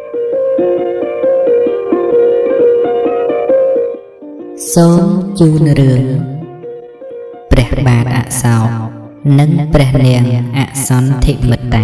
សូមជូនរឿងព្រះបាទអសោកនិងព្រះនាងអសន្ធិមិត្តា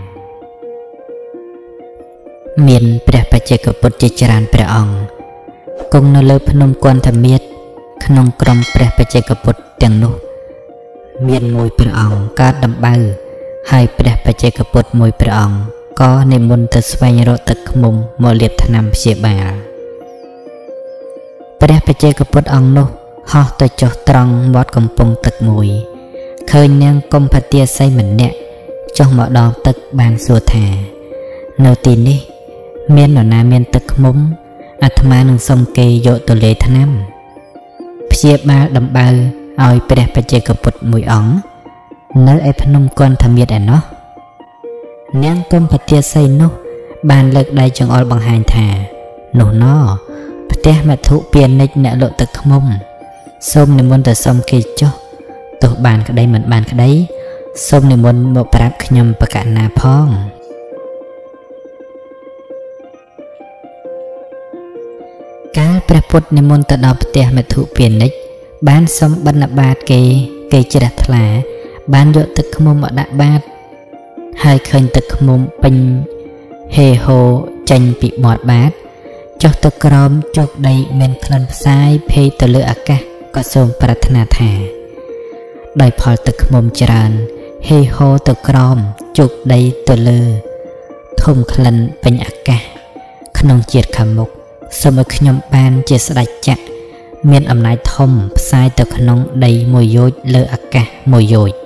មានព្រះបច្ចេកពុទ្ធជាច្រើនព្រះអង្គគង់នៅលើភ្នំគន្ធមាត្រក្នុងក្រុមព្រះបច្ចេកពុទ្ធទាំងនោះមានមួយព្រះអង្គកើតដំបៅហើយព្រះបច្ចេកពុទ្ធមួយព្រះអង្គក៏និមន្តទៅស្វែងរកទឹកឃ្មុំមកលាបថ្នាំព្យាបាលព្រះបច្ចេកពុទ្ធអង្គនោះហោះទៅចុះត្រង់មាត់កំពង់ទឹកមួយឃើញនាងកុម្ភទាសីម្នាក់ចុះមកដងទឹកបានសួរថានៅទីនេះមាននរណាមានទឹកឃ្មុំអាត្មានឹងសុំគេយកទៅលេថ្នាំព្យាបាលដំបៅឲ្យព្រះបច្ចេកពុទ្ធមួយអង្គនៅឯភ្នំគន្ធមាត្រឯណោះនាងកុម្ភទាសីនោះបានលើកដៃចង្អុលបង្ហាញថានោះណផ្ទះមធុពាណិជ្ជអ្នកលក់ទឹកឃ្មុំសូមនិមន្តទៅសុំគេចុះទោះបានក្តីមិនបានក្តីសូមនិមន្តមកប្រាប់ខ្ញុំបកណាផងកាលព្រះពុទ្ធនិមន្តទៅដល់ផ្ទះមធុពាណិជ្ជបានសុំបិណ្ឌបាតគេជ្រះថ្លាបានយកទឹកឃ្មុំមកដាក់បាតហើយឃើញទឹកឃ្មុំពេញហេហូចេញពីមាត់បាតចុះទៅក្រោមជោគដីមានក្លិនផ្សាយភ័យទៅលើអាកាសក៏សូមប្រាថ្នាថាដោយផលទឹកឃ្មុំច្រើនហេហូទៅក្រោមជោគដីទៅលើធំក្លិនពេញអាកាសក្នុងជាតិខាងមុខសូមឲ្យខ្ញុំបានជាស្ដេចចក្រមានអំណាចធំផ្សាយទៅក្នុងដីមួយយោជលើអាកាសមួយយោជ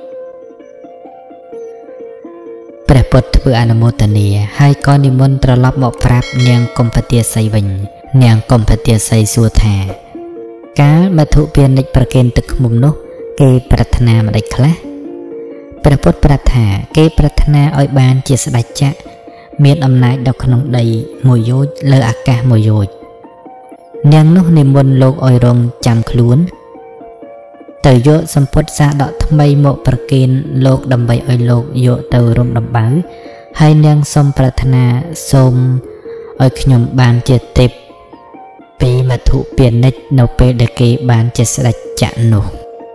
ព្រះពុទ្ធធ្វើអនុមោទនាហើយក៏និមន្តត្រឡប់មកប្រាប់នាងកុម្ភទាសីវិញនាងកុម្ភទាសីសួរថាកាលមធុពាណិជ្ជប្រគេនទឹកឃ្មុំនោះគេប្រាថ្នាម្ដេចខ្លះព្រះពុទ្ធប្រាប់ថាគេប្រាថ្នាឲ្យបានជាស្ដេចចក្រមានអំណាចនៅក្នុងដីមួយយោជលើអាកាសមួយយោជនាងនោះនិមន្តលោកឲ្យរងចាំខ្លួនទៅយកសម្ពុតសាដកថ្មីមកប្រគេនលោកដើម្បីឲ្យលោកយកទៅរំដំបៅហើយនាងសូមប្រាថ្នាសូមឲ្យខ្ញុំបានជាទេពពីមធុពាណិជ្ជនៅពេលដែលគេបានជាស្ដេចចក្រនោះ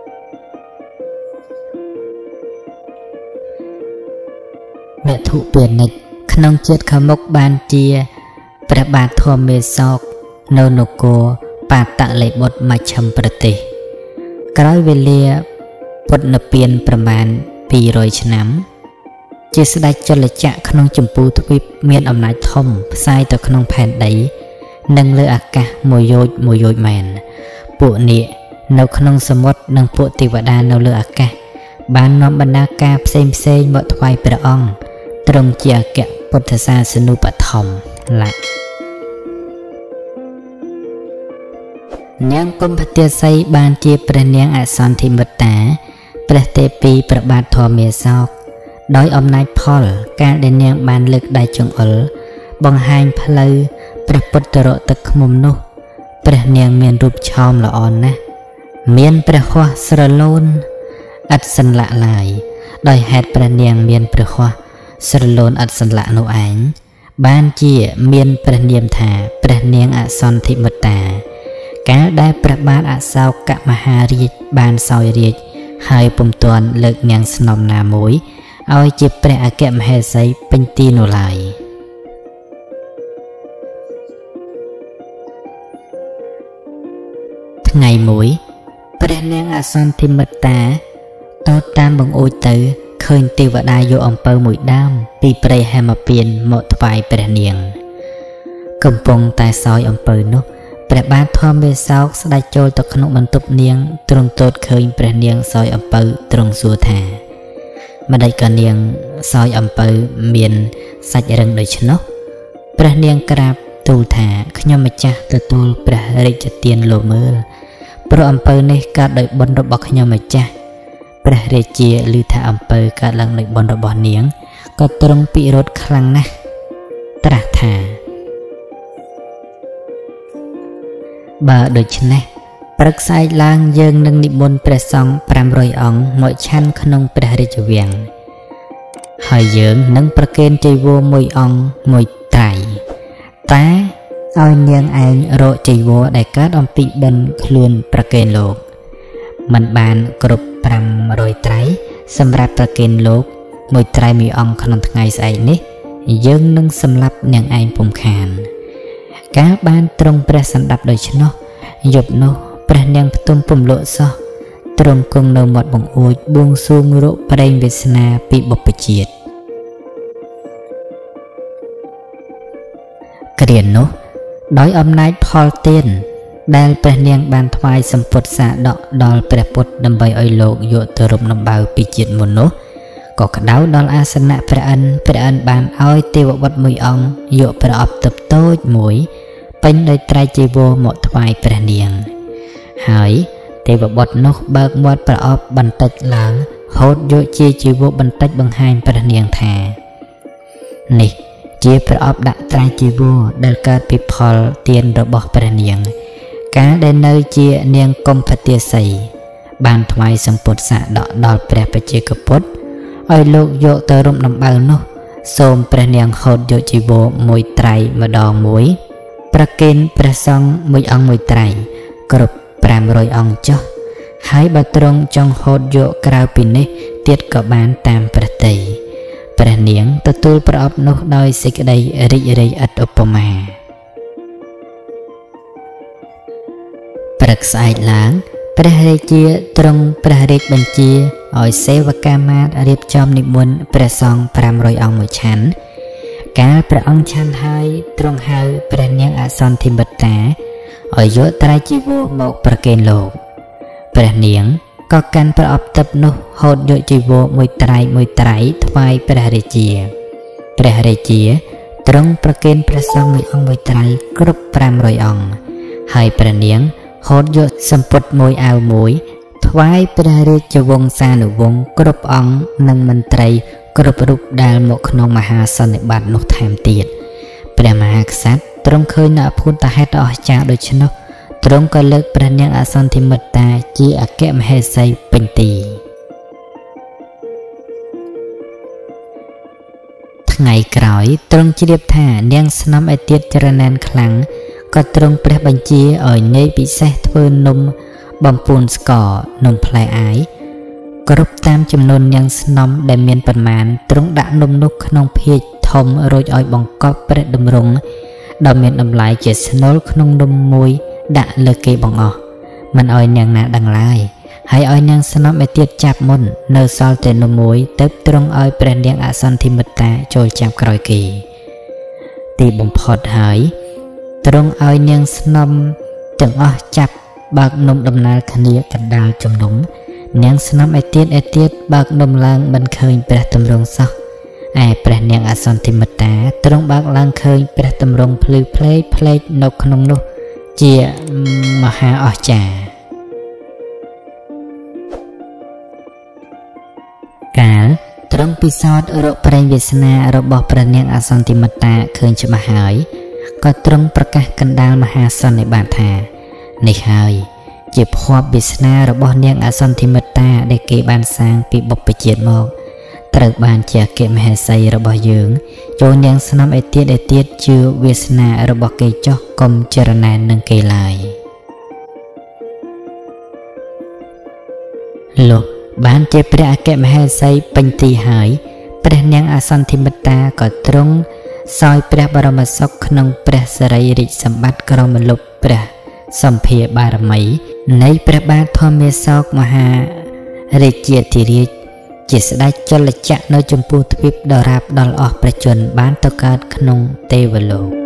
មធុពាណិជ្ជក្នុងជាតិខាងមុខបានជាព្រះបាទធម្មមេសោកនៅនគរបាតលិបុត្រមជ្ឈិមប្រទេសក្រោយវេលាពុទ្ធនិព្វានប្រមាណ200ឆ្នាំជាស្ដេចចលចក្រក្នុងចម្ពោះទ្វីបមានអំណាចធំផ្សាយទៅក្នុងផែនដីនិងលើអាកាសមួយយោជមែនពួកនាគនៅក្នុងសមុទ្រនិងពួកទេវតានៅលើអាកាសបាននាំបណ្ដាការផ្សេងមកថ្វាយព្រះអង្គទ្រង់ជាអគ្គពុទ្ធសាសនូបត្ថម្ភឡានាងកុម្ភទាសីបានជាព្រះនាងអសន្ធិមិត្តាព្រះទេពីព្រះបាទធម្មមេសោកដោយអំណាចផលកាលដែលនាងបានលើកដៃចង្អុលបង្ហាញផ្លូវព្រះពុទ្ធរកទឹកឃ្មុំនោះព្រះនាងមានរូបឆោមល្អណាស់មានព្រះហស្ថស្រលូនឥតសន្លាក់ឡើយដោយហេតុព្រះនាងមានព្រះហស្ថស្រលូនឥតសន្លាក់នោះឯងបានជាមានព្រះនាមថាព្រះនាងអសន្ធិមិត្តាកាលដែលព្រះបាទអសោកមហារាជបានសោយរាជហើយពុំទាន់លើកនាងស្នំណាមួយឲ្យជាព្រះអគ្គមហេសីពេញទីនោះឡើយថ្ងៃមួយព្រះនាងអសន្ធិមិត្តាទៅតាមបង្អួចទៅឃើញទេវតាយកអំពៅមួយដើមពីព្រៃហេមពានមកថ្វាយព្រះនាងកំពុងតែសោយអំពៅនោះព្រះបាទធម្មមេសោកស្ដេចចូលទៅក្នុងបន្ទប់នាងទ្រង់ទតឃើញព្រះនាងសោយអំពៅទ្រង់សួរថាម្ដេចក៏នាងសោយអំពៅមានសាច់រឹងដូច្នោះព្រះនាងក្រាបទូលថាខ្ញុំម្ចាស់ទទួលព្រះរាជទានលោកមើលព្រោះអំពៅនេះកើតដោយបុណ្យរបស់ខ្ញុំម្ចាស់ព្រះរាជាឮថាអំពៅកើតឡើងដោយបុណ្យរបស់នាងក៏ទ្រង់ពិរោធខ្លាំងណាស់ត្រាស់ថាបើដូច្នេះព្រឹកស្អែកឡើងយើងនឹងនិមន្តព្រះសង្ឃ500អង្គមកឆាន់ក្នុងព្រះរាជវាំងហើយយើងនឹងប្រគេនចីវរ1អង្គ1ត្រៃតែឲ្យនាងឯងរកចីវរដែលកើតអំពីបិណ្ឌខ្លួនប្រគេនលោកមិនបានគ្រប់500ត្រៃសម្រាប់ប្រគេនលោកមួយត្រៃមួយអង្គក្នុងថ្ងៃស្អែកនេះយើងនឹងសម្លាប់នាងឯងពុំខានកាលបានទ្រង់ព្រះសម្ដាប់ដូច្នោះយប់នោះព្រះនាងផ្ទុំពំលក់សោះទ្រង់គង់នៅមាត់បង្អួចបួងសួងរកប្រេងវាសនាពីបុព្វជាតិគ្រានោះដោយអំណាចផលទានដែលព្រះនាងបានថ្វាយសម្ពុទ្ធសាដកដល់ព្រះពុទ្ធដើម្បីឲ្យលោកយកទៅរំដំបៅពីជាតិមុននោះក៏ក្តៅដល់អាសនៈព្រះអិនបានឲ្យទេវបុត្រមួយអង្គយកប្រអប់ទឹកតូចមួយពេញដោយត្រៃចីវរមកថ្វាយព្រះនាងហើយទេវបុត្រនោះបើកមាត់ប្រអប់បន្តិចឡើងហូតយកជាចីវរបន្តិចបង្ហាញព្រះនាងថានេះជាប្រអប់ដាក់ត្រៃចីវរដែលកើតពីផលទានរបស់ព្រះនាងកាលដែលនៅជានាងកុម្ភទាសីបានថ្វាយសម្ពុទ្ធសាដកដល់ព្រះបច្ចេកពុទ្ធឲ្យលោកយកទៅរំដំបៅនោះសូមព្រះនាងហូតយកចីវរមួយត្រៃម្ដងមួយប្រគេនព្រះសង្ឃមួយអង្គមួយត្រៃគ្រប់500អង្គចុះហើយបើទ្រង់ចង់ហូតយកក្រៅពីនេះទៀតក៏បានតាមព្រះទ័យព្រះនាងទទួលប្រអប់នោះដោយសេចក្តីរីករាយឥតឧបមាព្រឹកស្អែកឡើងព្រះរាជាទ្រង់ព្រះរាជបញ្ជាឲ្យសេវកាមាត្ររៀបចំនិមន្តព្រះសង្ឃ500អង្គមួយឆាន់កាលព្រះអង្គឆាន់ហើយទ្រង់ហៅព្រះនាងអសន្ធិមិត្តាឲ្យយកត្រៃចីវរមកប្រគេនលោកព្រះនាងក៏កាន់ប្រអប់ទឹកនោះហូតយកចីវរមួយត្រៃថ្វាយព្រះរាជាទ្រង់ប្រគេនព្រះសង្ឃមួយអង្គមួយត្រៃគ្រប់500អង្គហើយព្រះនាងហូតយកសម្ពុតមួយអាវមួយថ្វាយព្រះរាជវង្សានុវង្សគ្រប់អង្គនិងមន្ត្រីគ្រប់រូបដែលមកក្នុងមហាសន្និបាតនោះថែមទៀតព្រះមហាក្សត្រទ្រង់ឃើញនៅអភូតហេតុអស្ចារ្យដូច្នោះទ្រង់ក៏លើកព្រះនាងអសន្ធិមិត្តាជាអគ្គមហេសីពេញទីថ្ងៃក្រោយទ្រង់ជ្រាបថានាងស្នំឯទៀតចរណែនខ្លាំងក៏ទ្រង់ព្រះបញ្ជាឲ្យនាយពិសេសធ្វើនំបំពួនស្ករនំផ្លែអាយគ្រប់តាមចំនួននាងស្នំដែលមានប៉ុន្មានទ្រង់ដាក់នំនោះក្នុងភាជន៍ធំរួចឲ្យបង្កប់ព្រះតម្រង់ដ៏មានតម្លៃជាស្នូលក្នុងនំមួយដាក់លើគេបង្អស់មិនឲ្យនាងណាដឹងឡើយហើយឲ្យនាងស្នំឯទៀតចាប់មុននៅសល់តែនំមួយទៅទ្រង់ឲ្យព្រះនាងអសន្ធិមិត្តាចូលចាប់ក្រោយគេទីបំផុតហើយទ្រង់ឲ្យនាងស្នំទាំងអស់ចាប់បើកនំដំណើរគ្នាកណ្ដាលជំនុំនាងស្នំឯទៀតបើកនំឡើងមិនឃើញព្រះតម្រង់សោះឯព្រះនាងអសន្ធិមិត្តាទ្រង់បើកឡើងឃើញព្រះតម្រង់ភ្លឺផ្លេកនៅក្នុងនោះជាមហាអស្ចារ្យកាលទ្រង់ពិសោធន៍រកប្រេងវាសនារបស់ព្រះនាងអសន្ធិមិត្តាឃើញច្បាស់ហើយក៏ទ្រង់ប្រកាសកណ្ដាលមហាសន្និបាតថានេះហើយជាភ័ព្វវាសនារបស់នាងអសន្ធិមិត្តាដែលគេបានសាងពីបុព្វជាតិមកត្រូវបានជាអគ្គមហេសីរបស់យើងចូលនាងស្នំឯទៀតជឿវាសនារបស់គេចោះកុំចរណែននឹងគេឡើយលោកបានជាព្រះអគ្គមហេសីពេញទីហើយព្រះនាងអសន្ធិមិត្តាក៏ទ្រង់សោយព្រះបរមសុខក្នុងព្រះសិរីរាជសម្បត្តិក្រមលុបព្រះសម្ភារបារមីនៃព្រះបាទធម្មសោកមហារាជាធិរាជជាស្ដេចចលចក្រនៅចំពោះទ្វីបដរាបដល់អស់ប្រជជនបានទៅកើតក្នុងទេវលោក